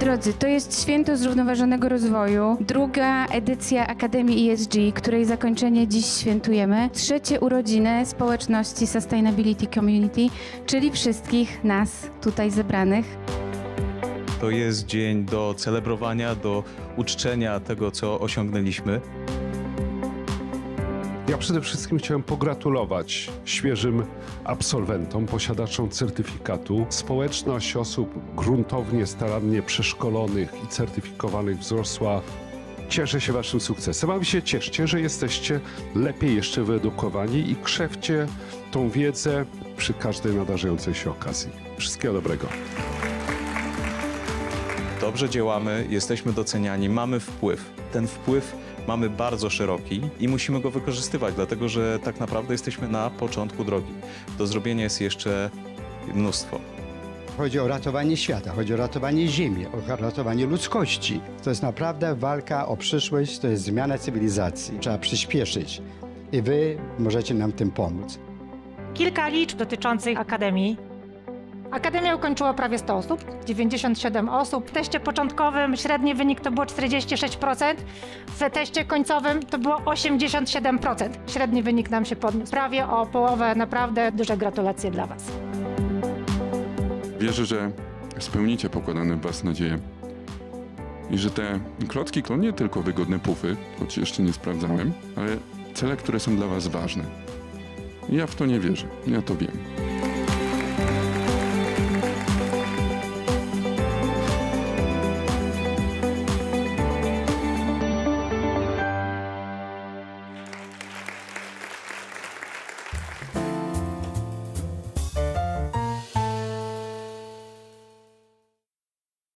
drodzy, to jest Święto Zrównoważonego Rozwoju, druga edycja Akademii ESG, której zakończenie dziś świętujemy, trzecie urodziny społeczności Sustainability Community, czyli wszystkich nas tutaj zebranych. To jest dzień do celebrowania, do uczczenia tego, co osiągnęliśmy. Ja przede wszystkim chciałem pogratulować świeżym absolwentom, posiadaczom certyfikatu. Społeczność osób gruntownie, starannie przeszkolonych i certyfikowanych wzrosła. Cieszę się waszym sukcesem, a wy się cieszcie, że jesteście lepiej jeszcze wyedukowani i krzewcie tą wiedzę przy każdej nadarzającej się okazji. Wszystkiego dobrego. Dobrze działamy, jesteśmy doceniani, mamy wpływ. Ten wpływ mamy bardzo szeroki i musimy go wykorzystywać, dlatego że tak naprawdę jesteśmy na początku drogi. Do zrobienia jest jeszcze mnóstwo. Chodzi o ratowanie świata, chodzi o ratowanie Ziemi, o ratowanie ludzkości. To jest naprawdę walka o przyszłość, to jest zmiana cywilizacji. Trzeba przyspieszyć i wy możecie nam tym pomóc. Kilka liczb dotyczących Akademii. Akademia ukończyło prawie 100 osób, 97 osób. W teście początkowym średni wynik to było 46%, w teście końcowym to było 87%. Średni wynik nam się podniósł prawie o połowę, naprawdę duże gratulacje dla was. Wierzę, że spełnicie pokładane w was nadzieje i że te klocki to nie tylko wygodne pufy, choć jeszcze nie sprawdzałem, ale cele, które są dla was ważne. Ja w to nie wierzę, ja to wiem.